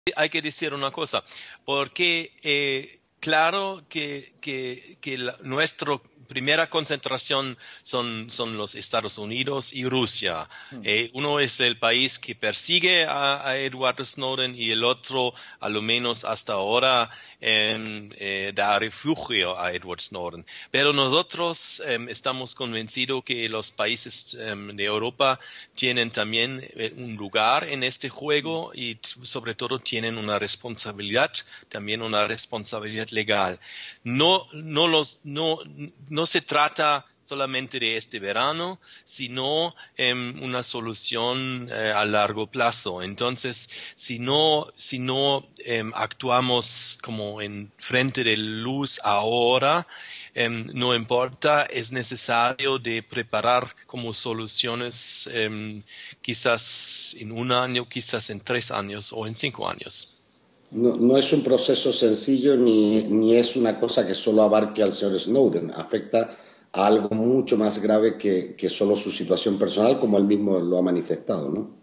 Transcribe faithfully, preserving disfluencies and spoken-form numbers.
hay que decir una cosa, porque eh, claro que, que, que la, nuestra primera concentración son, son los Estados Unidos y Rusia. Eh, uno es el país que persigue a, a Edward Snowden y el otro, a lo menos hasta ahora, eh, eh, da refugio a Edward Snowden. Pero nosotros eh, estamos convencidos que los países eh, de Europa tienen también eh, un lugar en este juego y sobre todo tienen una responsabilidad, también una responsabilidad legal. No, no los, no, no se trata solamente de este verano, sino eh, una solución eh, a largo plazo. Entonces, si no, si no eh, actuamos como en frente de luz ahora, eh, no importa, es necesario de preparar como soluciones eh, quizás en un año, quizás en tres años o en cinco años. No, no es un proceso sencillo ni, ni es una cosa que solo abarque al señor Snowden. Afecta a algo mucho más grave que, que solo su situación personal, como él mismo lo ha manifestado, ¿no?